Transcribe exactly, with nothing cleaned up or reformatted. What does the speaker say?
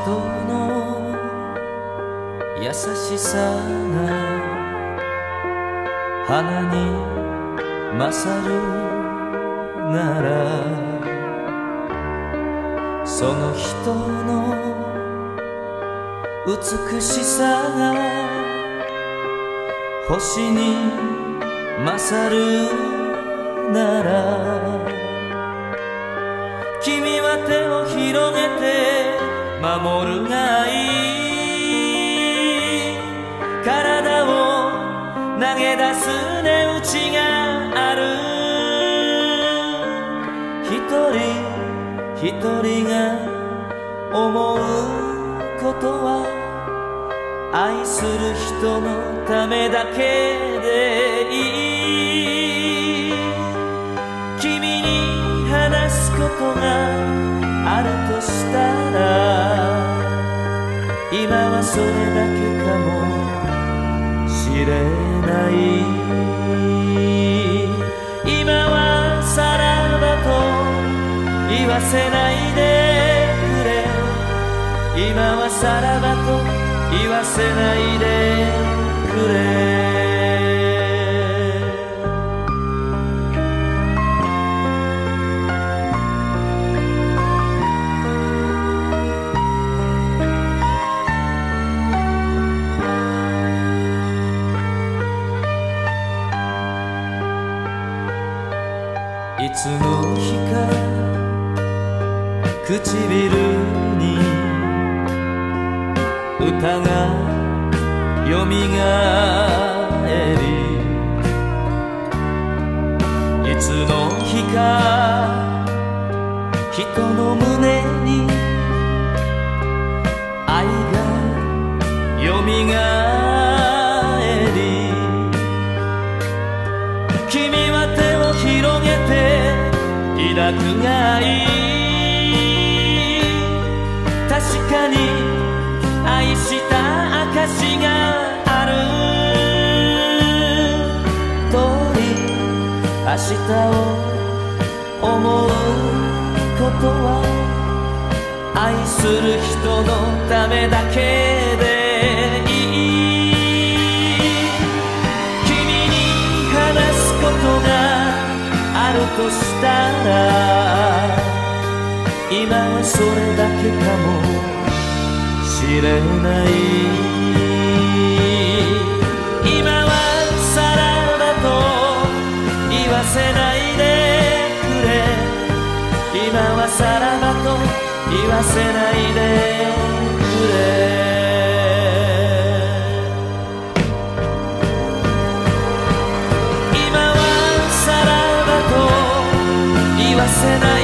の優しさが花に勝るなら、その人の美しさが星に勝るなら、君は手を広げて守るがいい。体を投げ出す値打ちがある。一人一人が思うことは愛する人のためだけでいい。君に話すことがあるとしたら、今はそれだけかもしれない。今はさらばと言わせないでくれ。今はさらばと言わせないでくれ。いつの日か唇に歌がよみがえり、いつの日か人の胸に愛がよみがえり、君は手を広げて抱くがいい。確かに愛した証がある。遠い明日を思うことは愛する人のためだけでいい。君に話すことがあるとしたら、今はそれだけかもしれない。今はさらばと言わせないでくれ。今はさらばと言わせないでくれ。今はさらばと言わせない